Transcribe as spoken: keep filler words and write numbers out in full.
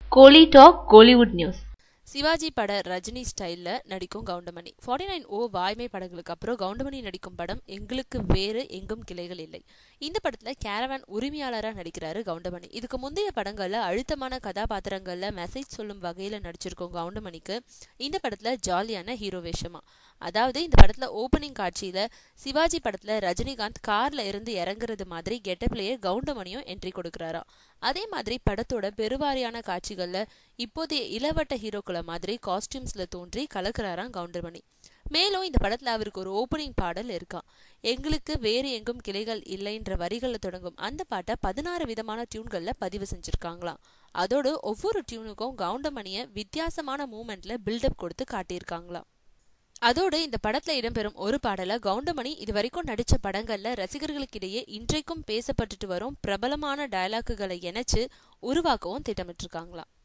கோலி talk Kollywood news. Sivaji பட ரஜினி ஸ்டைல்ல நடிக்கும் கவுண்டமணி. ஃபார்ட்டி நைன் ஓ வாய்மை படங்களுக்கு அப்புறம் கவுண்டமணி நடிக்கும் படம் எங்களுக்கு வேறு எங்கும் கிளைகள் இல்லை. இந்த படத்துல கேரவான் உரிமையாளரா நடிக்கிறாரு கவுண்டமணி. இதுக்கு முந்தைய படங்கள்ல அழுத்தமான கதாபாத்திரங்கள்ல மெசேஜ் சொல்லும் வகையில நடிச்சிருக்கும் கவுண்டமணிக்கு இந்த படத்துல ஜாலியான ஹீரோ வேஷமா. அதாவது இந்த படத்துல ஓபனிங் காட்சியில சிவாஜி படத்துல ரஜினிகாந்த் கார்ல இருந்து இறங்குறது மாதிரி கெட்டப்லயே கவுண்டமணியும் என்ட்ரி கொடுக்கிறாரா. அதே மாதிரி படத்தோட பெருவாரியான காட்சிகள்ல இப்போதைய இளவட்ட ஹீரோக்களை மாதிரி காஸ்டியூம்ஸ்ல தோன்றி கலக்கிறாராம் கவுண்டமணி. மேலும் இந்த படத்துல அவருக்கு ஒரு ஓபனிங் பாடல் இருக்கா. எங்களுக்கு வேறு எங்கும் கிளைகள் இல்லைன்ற வரிகள்ல தொடங்கும் அந்த பாட்டை பதினாறு விதமான டியூன்கள்ல பதிவு செஞ்சிருக்காங்களாம். அதோடு ஒவ்வொரு டியூனுக்கும் கவுண்டமணிய வித்தியாசமான மூமெண்ட்ல பில்டப் கொடுத்து காட்டியிருக்காங்களாம். அதோடு இந்த படத்துல இடம்பெறும் ஒரு பாடல கவுண்டமணி இது வரைக்கும் நடிச்ச படங்கள்ல ரசிகர்களுக்கிடையே இன்றைக்கும் பேசப்பட்டுட்டு வரும் பிரபலமான டயலாக்குகளை இணைச்சு உருவாக்கவும் திட்டமிட்டிருக்காங்களாம்.